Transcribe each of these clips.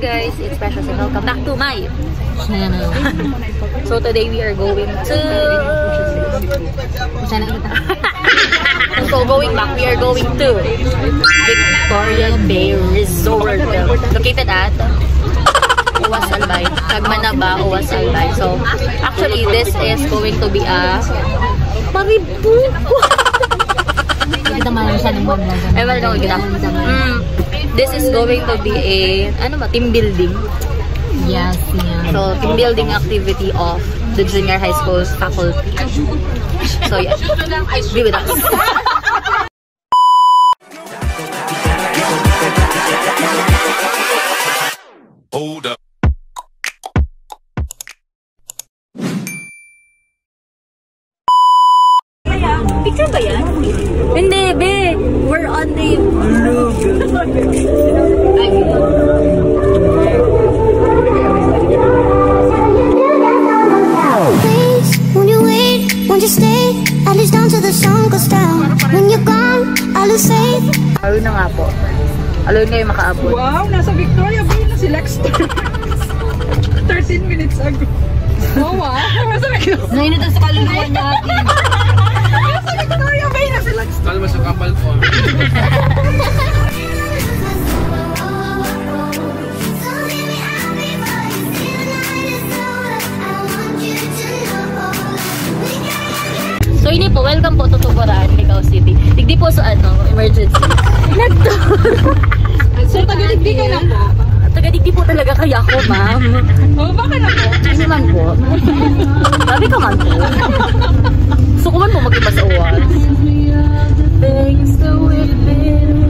guys, it's Precious and welcome back to my channel. So today we are going to going back, we are going to Victoria Bay Resort located at Albay, Cagmanaba, Albay. So actually this is going to be a this is going to be a team building. Yes, yeah. So team building activity of the junior high school's faculty. So yeah, be with us. Hold up. Picture ba yan? Hindi, be. We're on the vlog. Please, won't you wait? Won't you stay? At least down to the sun goes down. When you're gone, I lose faith. Alun na nga po. Alun ngayon makaabot. Wow, nasa Victoria Bay na si Lexter. 13 minutes ago. Oh, wow. Nasa Victoria. Nainit sa kaluluwa niya akin. Nasa Victoria Bay na si Lexter. Kalma sa kapal ko. So ini po, welcome po to Tuburan, Licao City. Digdi po sa emergency. So, taga-digdi ka lang po? Taga-digdi po talaga kaya ako, ma'am. Oh, baka na po? Kasi man po. Sabi ka man po. Gusto ko man po mag-iba sa uwan. Things that we've been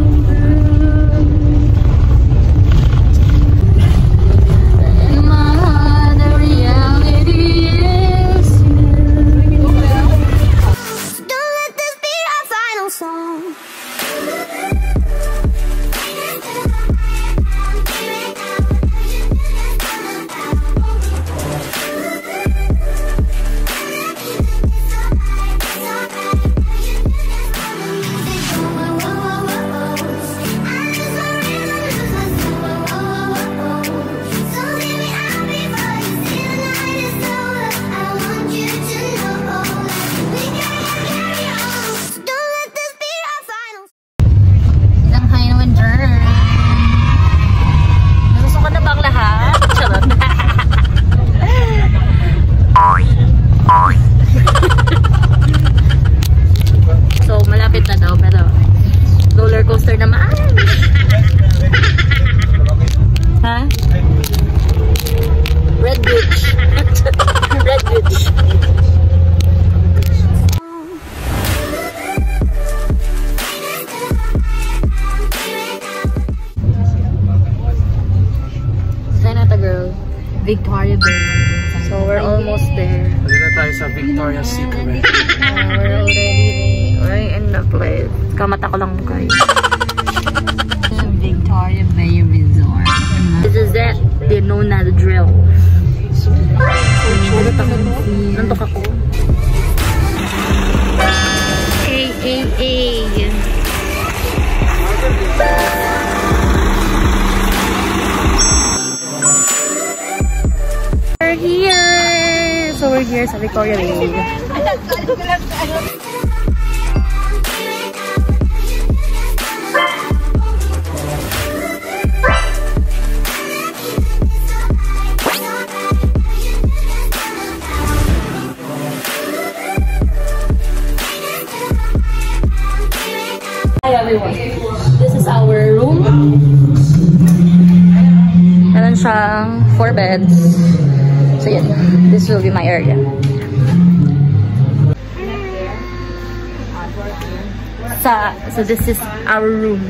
Victoria Bay. So we're almost there. Dito tayo sa Victoria's Secret. We're already in the place. Kamata ko lang guys. Victoria Bay Resort. This is it. They know na the drill. Nantok ako. Ay. We're here! So we're here sa Victoria Bay. Hi everyone. This is our room. Meron siyang 4 beds. So yeah, this will be my area. So this is our room.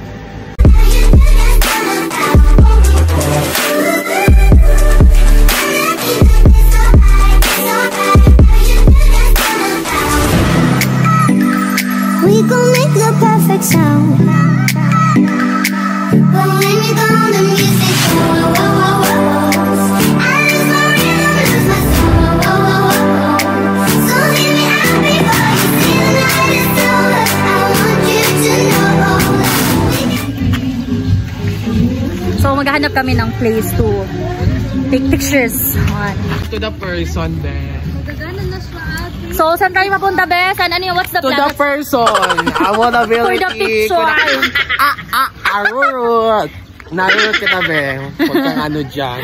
We gon' make the perfect sound. But when you go on the music, whoa, whoa, whoa, whoa. I lose my rhythm, lose my soul, whoa, whoa, whoa. So leave me happy while you see the night is over. I want you to know So, maghahanap kami ng place to take pictures. To the person, be. So, saan tayo mapunta, be? Saan? Ano yung what's the To plan? the person. I wanna be For the picture. Arurut. Narurut kita, be. Huwag kang ano dyan.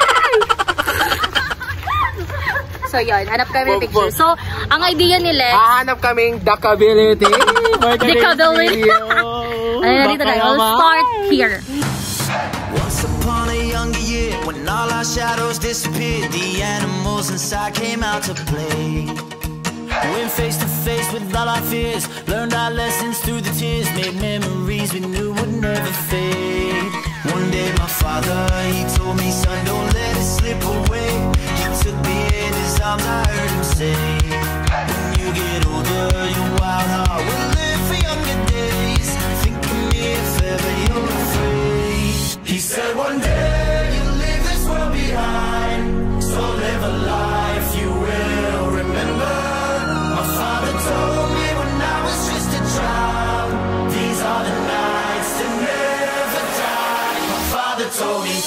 So, yun. Hanap kami ng picture. So, ang idea nila, Hahanap kaming Dakability. Dakability. Ayun, dito tayo. We'll start here. Once upon a younger year, when all our shadows disappeared, the animals inside came out to play. Went face to face with all our fears, learned our lessons through the tears, made memories we knew would never fade. One day my father, he told me, son, don't let it slip away. He took me in his arms, I heard him say, when you get older, your wild heart will live for younger days. Think of me if ever you're afraid. He said one day you'll leave this world behind, so live a life you will remember. My father told me when I was just a child, these are the nights to never die. My father told me.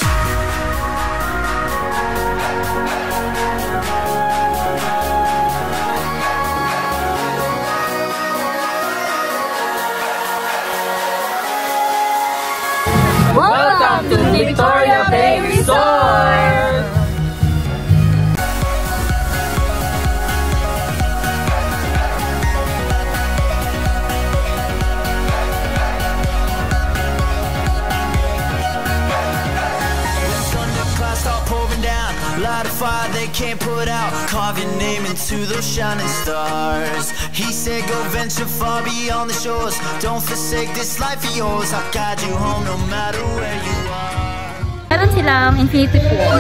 Welcome to Victoria Bay Resort! Light a fire they can't put out, carve your name into those shining stars. He said go venture far beyond the shores, don't forsake this life of yours, I'll guide you home no matter where you are. Meron silang infinity pool.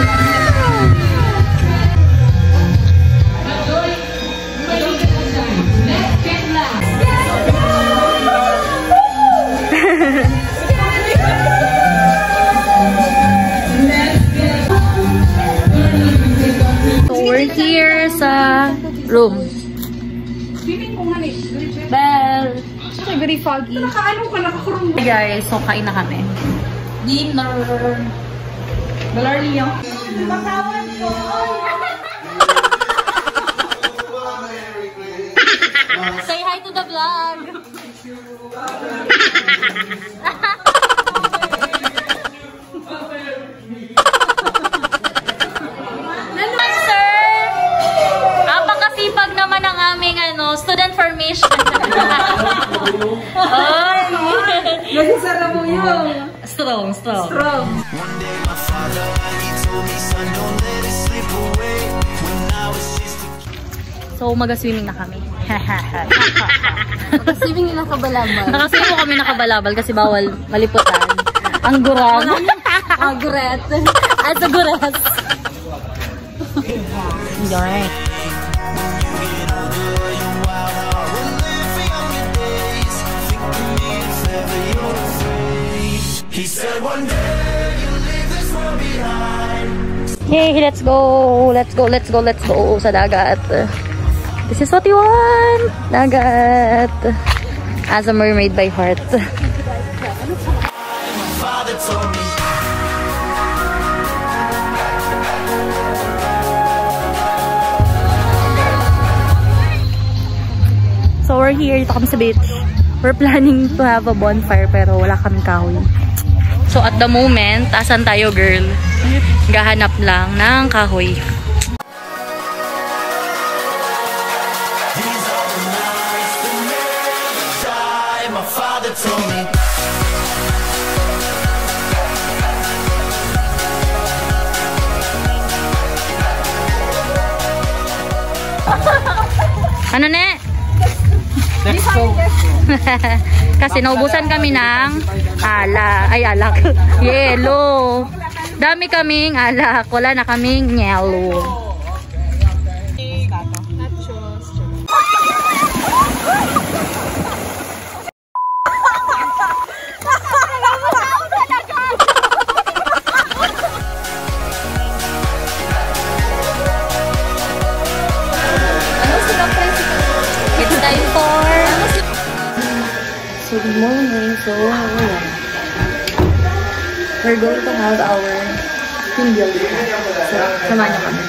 We're here sa room. Bell. Very foggy. Nakaano ka nakakurong. Hey guys, so kain na kami. Dinner. Balarli yung. Say hi to the vlog. Student formation. Ay! Nasisara mo yung. Strong. One day my father, he told me, son, don't let it slip away. When I was just a... So, mag-swimming na kami. Mag-swimming na nakabalabal. Nakaswimming kami nakabalabal kasi bawal maliputan. Ang gurang. Aguret. Asa guras. Alright. He said one day you'll leave this world behind. Hey, let's go sa dagat. This is what you want. Dagat. As a mermaid by heart. My father told me. So we're here, dito kami sa beach. We're planning to have a bonfire pero wala kaming kahoy. So at the moment, asan tayo girl? Gahanap lang ng kahoy. These are the nights that never die. My father told me. Ano ne? Let's go. Kasi naubusan kami ng alak. Yellow. Dami kaming alak. Wala na kaming yellow. It's time for... So, good morning. So, we're going to have our team building. So, samahan niyo kami.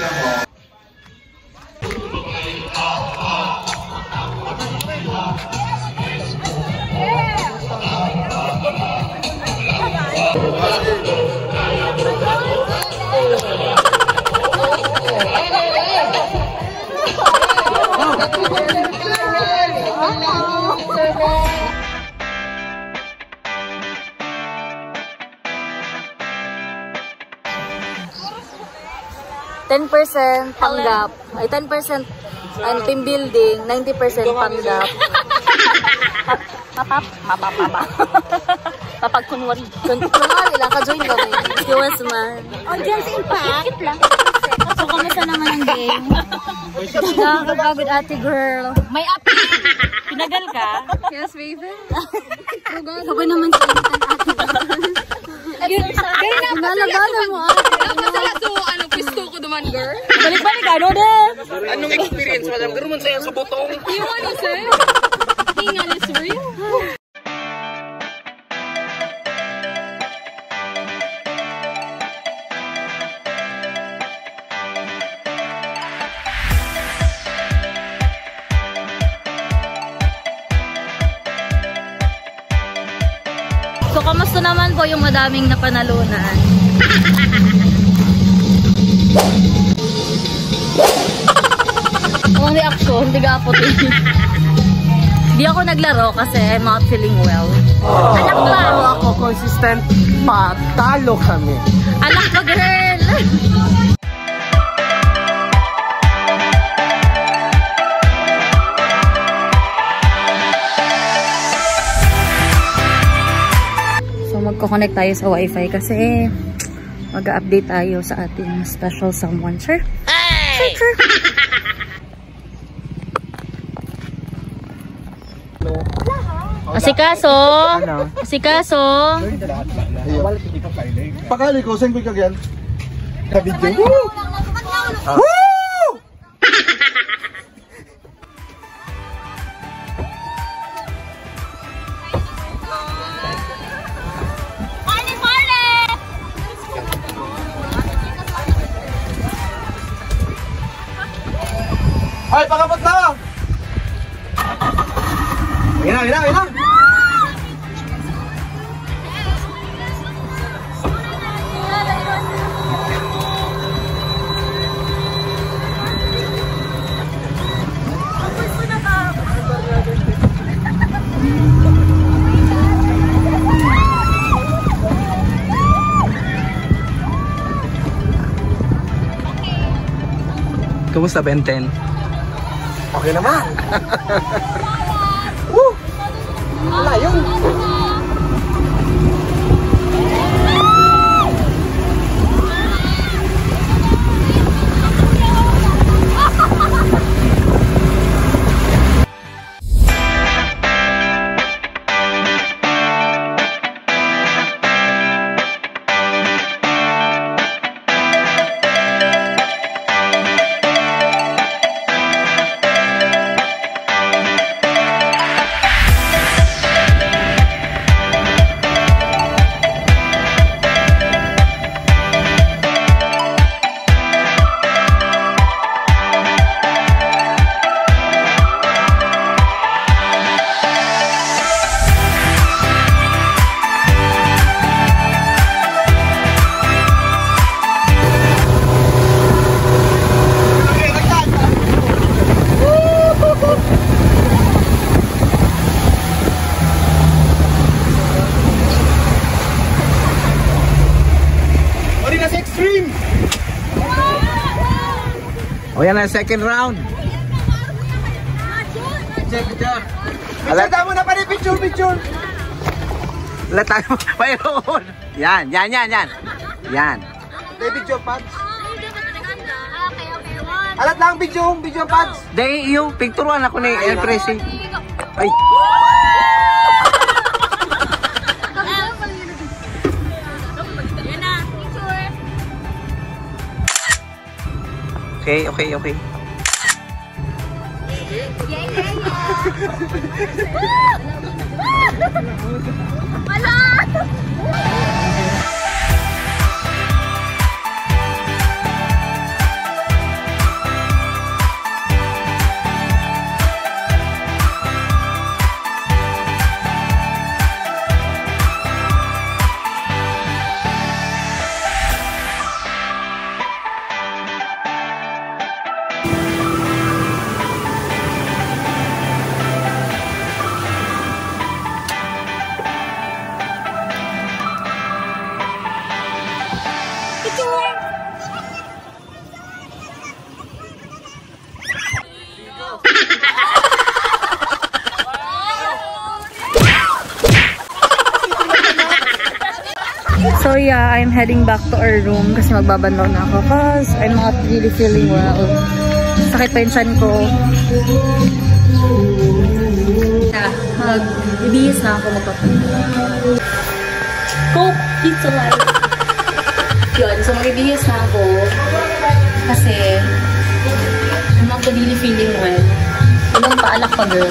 %, panggap. Ay, 10% team building, 90% panggap. Papagkunwari. Kunwari lang, ka-join kami. Iwas man. Audience impact. Ikit lang. So, kamusta naman ang game? Nakakapagod ate girl. May api! Pinagal ka? Yes, baby. Ako naman sa ate girl. Nalabanan mo ate. Pisto ko duman, girl. Balik-balik, ano din? Anong experience mo? Gano'n man sa'yo sa butong. Iwan na, sir. Hingan is real. So, kamusta naman po yung madaming napanalunan? Ang reaction, di ka po Di ako naglaro kasi I'm not feeling well. Anak ba? Ako consistent. Patalo kami. Anak ba, girl? So, magko-connect tayo sa wifi kasi mag-update tayo sa ating special someone. Sure? Hey! Sure. Asikaso! Asikaso! Pakali ko, saan ko ikagyan? Kabidyo? Woo! Ay, pakapot na! Ina! Kumusta, Benten? Okay naman! Woo! Wala yun! O yan ang second round. Picture mo na pa rin, picture! Wala tayo. Mayroon. Yan. Yan. May video pads. Alat lang video pads. Dahil yung picturean ako ni El Presi. Ay. Okay. heading back to our room kasi magbabanlaw na ako because I'm not really feeling well. Sakit pa yung chan ko. Ibihis na ako magpapunta. Coke, pizza light. Yun, so mag-ibihis na ako kasi I'm not really feeling well. Ibang paalak pa, girl.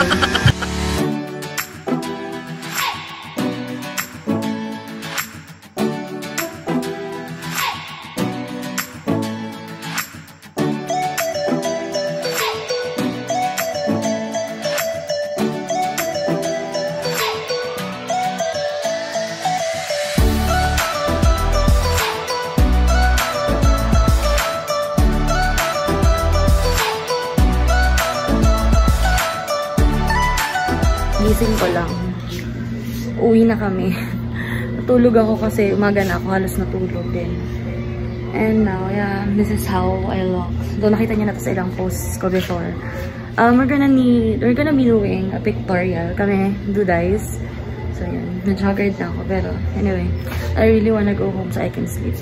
Gising ko lang. Uwi na kami. Natulog ako kasi umaga na ako. Halos natulog din. And now, yeah, this is how I look. So, nakita niyo na to sa ilang posts ko before. We're gonna be doing a pictorial. Kami, dudays. So, yun. Medyo haggard na ako. Pero, anyway, I really wanna go home so I can sleep.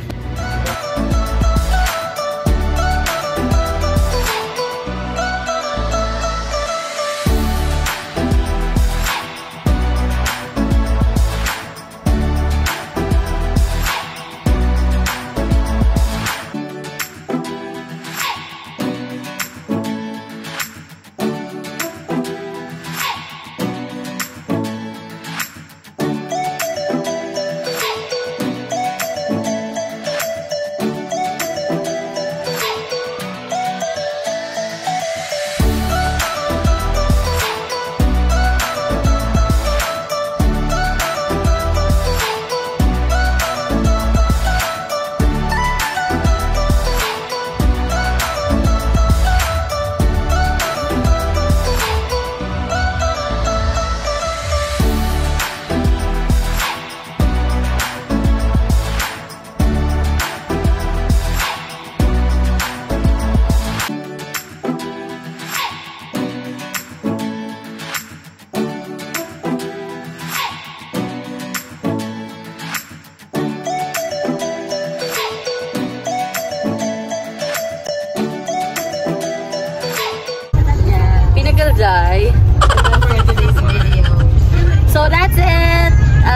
So that's it.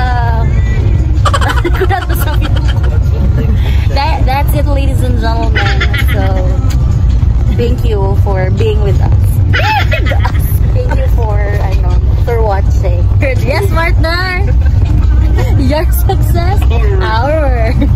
That's it, ladies and gentlemen. So thank you for being with us. Thank you for watching. Yes, partner. Your success, our